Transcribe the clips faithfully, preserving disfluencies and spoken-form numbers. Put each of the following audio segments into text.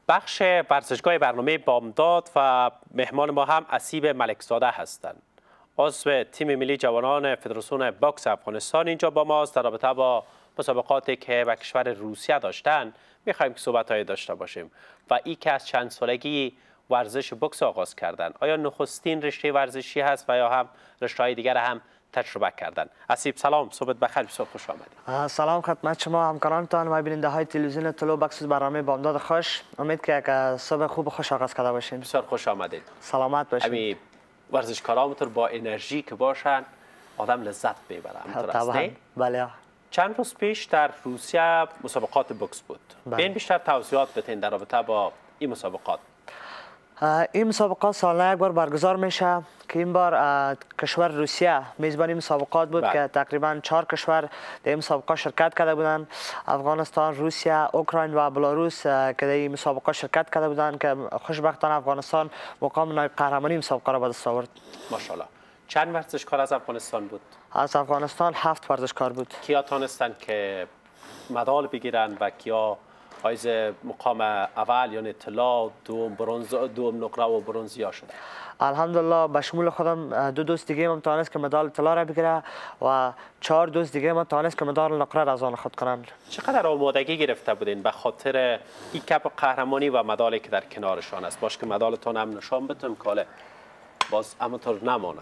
بخش ورزشگاه برنامه بامداد و مهمان ما هم اسیب ملکزاده هستند. عضو تیم ملی جوانان فدراسیون باکس افغانستان اینجا با ماست. در رابطه با مسابقاتی که به کشور روسیه داشتن میخوایم که صحبت‌های داشته باشیم و ای که از چند سالگی ورزش بوکس آغاز کردن. آیا نخستین رشته ورزشی هست و یا هم رشته‌های دیگر هم تجربه کردن؟ اسیب سلام، صبح بخیر، صبح خوش آمدید. سلام خدمت شما همکارانتان و بیننده های تلویزیون طلوع بخش برنامه بامداد خوش. امید که یک صبح خوب و خوش آغاز کرده باشین. بسیار خوش آمدید. سلامت باشین. امی ورزشکارامتون با انرژی که باشن آدم لذت میبره. طبعا بله. چند روز پیش در روسیه مسابقات بوکس بود. بین بیشتر توضیحات بدین در رابطه با این مسابقات. این مسابقات سالانه یک بار برگزار میشه که این بار کشور روسیه میزبان این مسابقات بود. بله. که تقریبا چهار کشور در این مسابقات شرکت کرده بودند: افغانستان، روسیه، اوکراین و بلاروس که در این مسابقات شرکت کرده بودند که خوشبختانه افغانستان مقام نایب قهرمانی مسابقه را به دست آورد. ماشاءالله. چند ورزشکار از افغانستان بود؟ از افغانستان هفت ورزشکار بود. کیا تانستن که مدال بگیرن و کیا حائز مقام اول یعنی طلا، دوم برنز، دوم نقره و برنزیا شده؟ الحمدلله به شمول خودم دو دوست دیگه من توانست که مدال طلا را بگیره و چهار دوست دیگه من توانست که مدال نقره را از آن خود کنند. چقدر آمادگی گرفته بودین به خاطر این کپ قهرمانی و مدالی که در کنارشان است؟ باش که مدالتون هم نشان بدم که باز همونطور نمانه.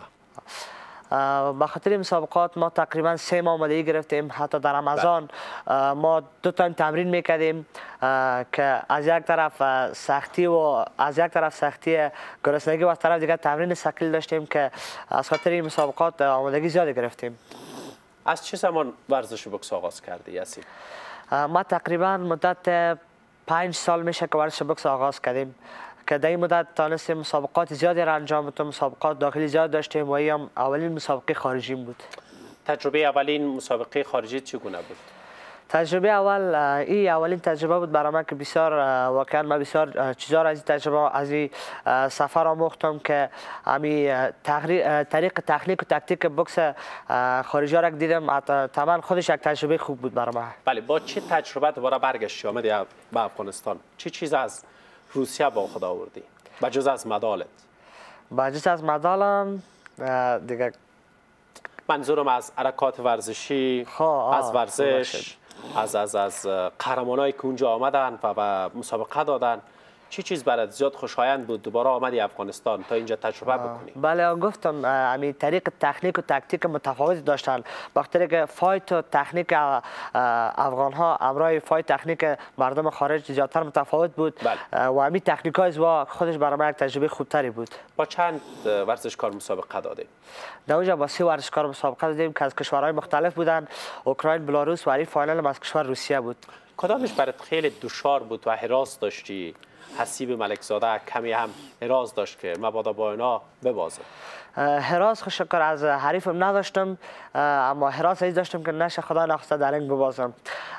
به خاطر این مسابقات ما تقریبا سه ماه آمادگی گرفتیم. حتی در رمضان ما دو تا تمرین میکردیم که از یک طرف سختی و از یک طرف سختی گرسنگی و از طرف دیگر تمرین ثقیل داشتیم که از خاطر این مسابقات آمادگی زیادی گرفتیم. از چه زمان ورزش بوکس آغاز کردی اسیب؟ ما تقریبا مدت پنج سال میشه که ورزش بوکس آغاز کردیم که در این مدت تانستیم مسابقات زیادی را انجام بدیم. مسابقات داخلی زیاد داشتیم و این اولین مسابقه خارجی بود. تجربه اولین مسابقه خارجی چگونه بود؟ تجربه اول این اولین تجربه بود برای من که بسیار واقعا من بسیار چیزا را از این تجربه از این سفر آموختم که امی طریق تکنیک و تاکتیک بوکس خارجی را دیدم. طبعا خودش یک تجربه خوب بود برای من. بله. با چه تجربه دوباره برگشتی آمدی به افغانستان؟ چه چیز از روسیه با خود آوردی؟ بجز از مدالت؟ بجز از مدالم دیگه منظورم از حرکات ورزشی، از ورزش، از از از قهرمانایی که اونجا آمدن و به مسابقه دادن. چی چیز برات زیاد خوشایند بود دوباره آمدی افغانستان تا اینجا تجربه بکنی؟ بله گفتم امی طریق تکنیک و تاکتیک متفاوتی داشتن. وقتی که فایت و تکنیک افغان ها امرای فایت تکنیک مردم خارج زیادتر متفاوت بود. بله. و امی تکنیک های زوا خودش برای من یک تجربه خوبتری بود. با چند ورزشکار مسابقه دادیم؟ در اونجا با سه ورزشکار مسابقه دادیم که از کشورهای مختلف بودن: اوکراین، بلاروس و این فاینال از کشور روسیه بود. کدامش برات خیلی دشوار بود و هراس داشتی؟ اسیب ملکزاده کمی هم هراس داشت که مبادا با اینا ببازه؟ هراس خوشکر از حریفم نداشتم، اما هراس ایز داشتم که نشه خدا نخواسته در رنگ ببازم.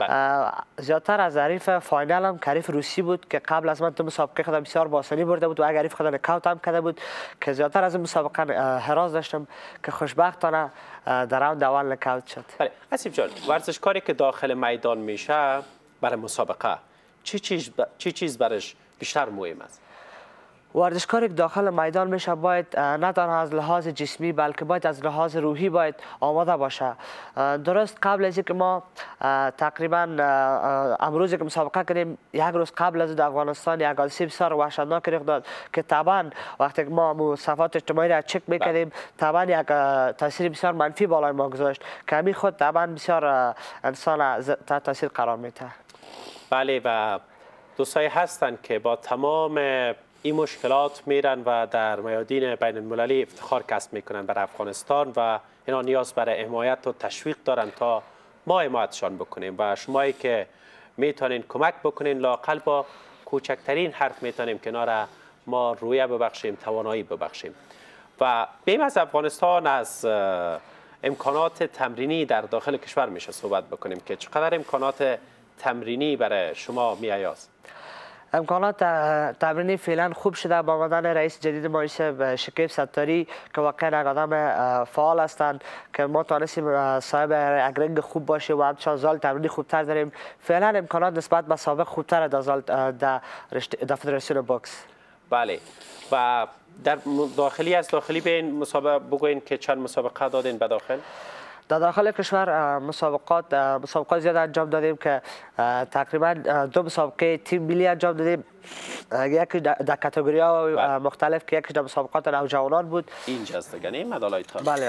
زیادتر از حریف فاینالم که حریف روسی بود که قبل از من تو مسابقه خود بسیار با آسانی برده بود و اگر حریف خود نکاوت هم کرده بود که زیادتر از این مسابقه هراس داشتم که خوشبختانه در راند اول نکاوت شد. بله. اسیب جان، ورزشکاری که داخل میدان میشه برای مسابقه چی چیز ب... چی چیز برش بیشتر مهم است؟ ورزشکاری که داخل میدان میشه باید نه تنها از لحاظ جسمی بلکه باید از لحاظ روحی باید آماده باشه. درست قبل از اینکه ما تقریبا امروزی که مسابقه کردیم یک روز قبل از افغانستان یک حادثه بسیار وحشتناک رخ داد که طبعا وقتی ما صفحات اجتماعی را چک میکردیم طبعا یک تاثیر بسیار منفی بالای ما گذاشت که همین خود طبعا بسیار انسان تحت تاثیر قرار میده. بله. و دوستایی هستند که با تمام این مشکلات میرن و در میادین بین المللی افتخار کسب میکنن بر افغانستان و اینا نیاز برای حمایت و تشویق دارن تا ما حمایتشان بکنیم و شمایی که میتونین کمک بکنین لااقل با کوچکترین حرف میتونیم کنار ما رویه ببخشیم، توانایی ببخشیم. و بیم از افغانستان از امکانات تمرینی در داخل کشور میشه صحبت بکنیم که چقدر امکانات تمرینی برای شما میایاست؟ امکانات تمرینی فعلا خوب شده با آمدن رئیس جدید ما شکیب ستاری که واقعا یک آدم فعال هستند که ما تانستیم صاحب یک رنگ خوب باشه و همچنان زال تمرینی خوبتر داریم. فعلا امکانات نسبت به سابق خوبتر در زال در در فدراسیون بوکس. بله. و در داخلی از داخلی به این مسابقه بگوین که چند مسابقه دادین به داخل؟ در داخل کشور مسابقات مسابقات زیاد انجام دادیم که تقریبا دو مسابقه تیم ملی انجام دادیم، یکی در کاتگوری ها مختلف که یکی در مسابقات نوجوانان بود. اینجاست دیگه نه مدالای تا؟ بله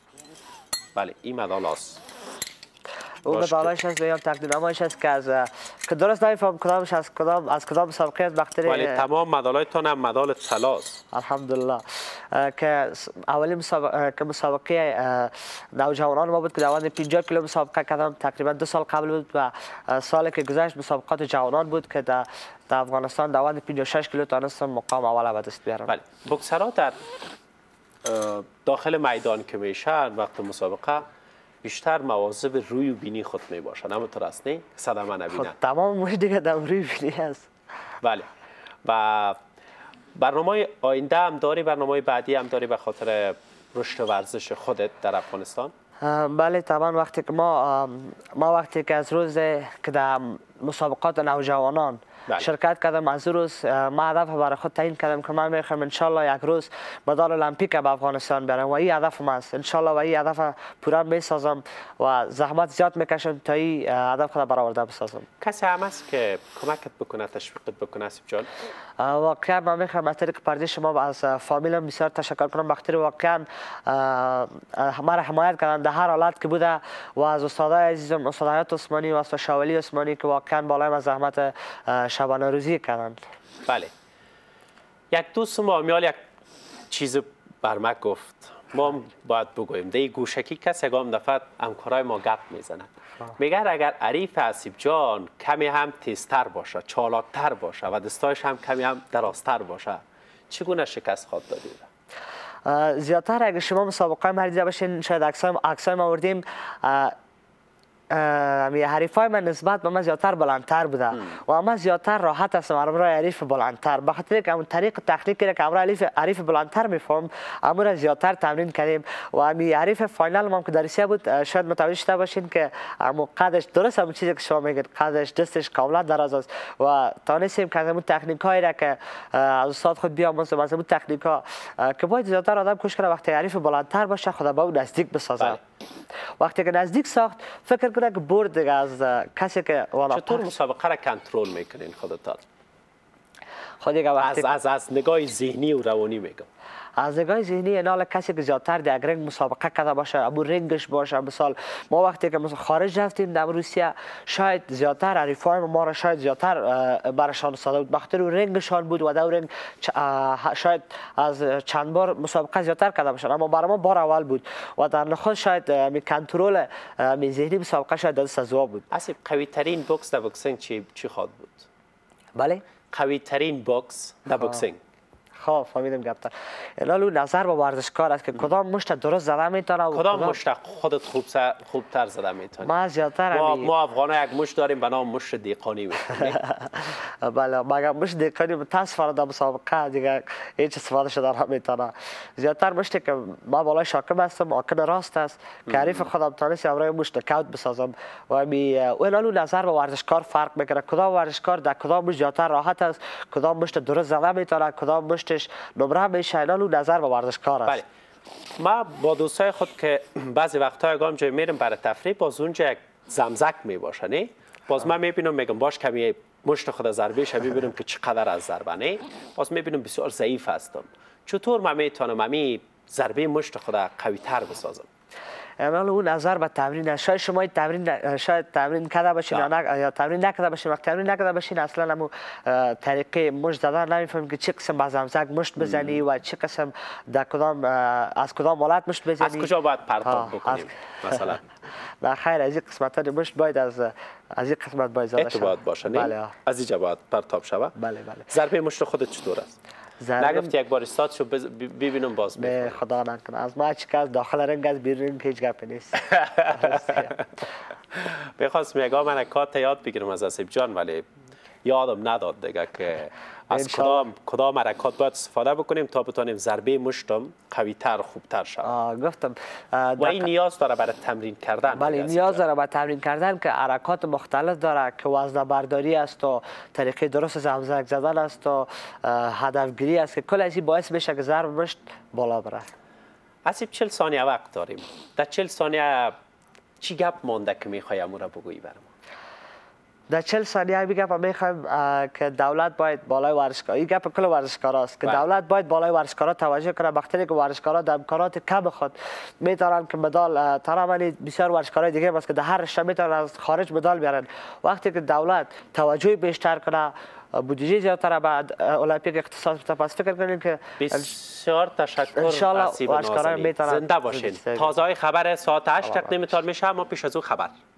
بله این مدال است. اون مدالش هست یا تقدیرنامه‌اش هست که از که درست نمیفهم کدامش از کدام از کدام مسابقه است بختری. ولی تمام مدالایتان هم مدال طلا است. الحمدلله. که اولین مسابقه که مسابقه نوجوانان ما بود که دوام پنجاه کیلو مسابقه کردم، تقریبا دو سال قبل بود و سالی که گذشت مسابقات جوانان بود که در در افغانستان دوام پنجاه و شش کیلو تونستم مقام اول به دست بیارم. بله. بوکسرها در داخل میدان که میشن وقت مسابقه بیشتر مواظب روی و بینی خود می باشند، همونطور است نه؟ صدمه نبینند. خب تمام موش دیگه در روی بینی است. بله. و برنامه آینده هم داری، برنامه بعدی هم داری به خاطر رشد ورزش خودت در افغانستان؟ بله طبعا. وقتی که ما ما وقتی که از روز که در مسابقات نوجوانان بله. شرکت کردم، از روز ما هدف برای خود تعیین کردم که من میخوام ان شاء الله یک روز مدال المپیک به افغانستان برم و این هدف من است. ان شاء الله و این هدف پورا میسازم و زحمت زیاد میکشم تا این هدف خود برآورده بسازم. کسی هم است که کمکت بکنه، تشویقت بکنه آصف جان؟ واقعا من میخوام از طریق پرده شما از فامیلم بسیار تشکر کنم. بخاطر واقعا مرا حمایت کردن در هر حالت که بوده و از استادای عزیزم استاد حیات عثمانی و استاد شاولی عثمانی که واقعا بالای از زحمت شبانه روزی کردند. بله. یک دوست ما میال یک چیز بر ما گفت، ما باید بگوییم در گوشکی کسی گام دفعه همکارای ما گپ میزنن، میگن اگر عریف آصف جان کمی هم تیزتر باشه، چالاکتر باشه و دستایش هم کمی هم درازتر باشه چگونه شکست خواهد دادید؟ زیادتر اگر شما مسابقه ما دیده باشین شاید عکسای عکسای ما آوردیم، می حریفای من نسبت به من زیادتر بلندتر بوده و من زیادتر راحت هستم امرای حریف بلندتر، به خاطر اینکه اون طریق تکنیکی که امرای حریف حریف بلندتر میفهم امر زیادتر تمرین کردیم و می حریف فاینال ما که در روسیه بود شاید متوجه شده باشین که امو قدش درست همون چیزی که شما میگید، قدش دستش کاملا دراز است و تانستیم که اون تکنیک هایی را که از استاد خود بیاموزیم، از اون تکنیک ها که باید زیادتر آدم کوشش کنه وقتی حریف بلندتر باشه خدا به اون نزدیک بسازه. وقتی که نزدیک ساخت فکر کنه که برد دیگه از کسی که والا. چطور مسابقه را کنترل میکنین خودتان؟ خود دیگه وقتی از, از از نگاه ذهنی و روانی میگم. از نگاه ذهنی اینا کسی که زیادتر در رنگ مسابقه کرده باشه، ابو رنگش باشه. مثال ما وقتی که خارج رفتیم در روسیه شاید زیادتر حریفای ما را شاید زیادتر برشان ساده بود، بخاطر رنگشان بود و در رنگ شاید از چند بار مسابقه زیادتر کرده باشن، اما برای ما بار اول بود و در نخست شاید می کنترل می ذهنی مسابقه شاید دست از بود. آصف قوی ترین بوکس در بوکسینگ چی چی خواهد بود؟ بله قوی ترین بوکس در بوکسینگ. خب فهمیدم گفتن. الان نظر به ورزشکار است که کدام مشت درست زده میتونه و کدام مشت خودت خوب خوبتر زده میتونی. ما زیادتر ما, ما افغانا یک مشت داریم به نام مشت دیقانی میتونیم. بله مگر مشت دیقانی متاسفانه در مسابقه دیگه هیچ استفاده شده نمیتونه. زیادتر مشتی که ما بالای شاکم هستم حاکم راست است که حریف خودم تانست امروز مشت کاوت بسازم و می الان نظر به ورزشکار فرق میکنه، کدام ورزشکار در کدام مشت زیادتر راحت است، کدام مشت درست زده میتونه، کدام مشت نمره میشه. اینا نظر به ورزشکار است. بله. ما با دوستای خود که بعضی وقتا گام جای میریم برای تفریح باز اونجا یک زمزک میباشه نه، باز من میبینم میگم باش کمی مشت خود ضربهش ببینم که چقدر از ضربه نه، باز میبینم بسیار ضعیف هستم. چطور من میتونم امی ضربه مشت خود قوی تر بسازم؟ امروز اون نظر به تمرین، شاید شما تمرین شاید تمرین کرده باشین یا نه یا تمرین نکرده باشین. وقت تمرین نکرده باشین اصلا همون طریقه مشت زدن نمیفهمید که چه قسم با زمزک مشت بزنی و چه قسم در کدام از کدام حالت مشت بزنی، از کجا باید پرتاب بکنیم مثلا. نه خیر از این قسمت مشت باید از از این قسمت باید زده شود. باید باشه نه؟ بله. از اینجا باید پرتاب شود. بله بله. ضربه مشت خودت چطور است؟ نگفتی یک بار استاد شو ببینم باز به خدا نکنه از ما چی که داخل رنگ از بیرون رنگ هیچ گپ نیست. بخواست میگم من کات یاد بگیرم از آصف جان ولی یادم نداد دیگه که از کدام کدام حرکات باید استفاده بکنیم تا بتونیم ضربه مشتم قوی تر و خوبتر شود. گفتم و این نیاز داره برای تمرین کردن. بله نیاز داره برای تمرین کردن که حرکات مختلف داره که وزن برداری است و طریقه درست زمزمک زدن است و هدفگیری است که کل از این باعث میشه که ضرب مشت بالا بره. اسیب چهل ثانیه وقت داریم. در چهل ثانیه چی گپ مونده که میخوای امور بگویی برام؟ در چهل ثانیه میگم میخوایم که دولت باید بالای ورزشکار، این گپ کل ورزشکارا است که دولت باید بالای ورزشکارا توجه کنه. وقتی که ورزشکارا در امکانات کم خود میتونن که مدال طرفانی بسیار ورزشکارای دیگه است که در هر رشته میتونن از خارج مدال بیارن. وقتی که دولت توجه بیشتر کنه، بودجه زیادتر بعد المپیک اختصاص بده، پس فکر کنیم که بسیار تشکر. ان شاء الله ورزشکارا میتونن زنده باشین. تازه خبر ساعت هشت تقدیمتان میشه، اما پیش از او خبر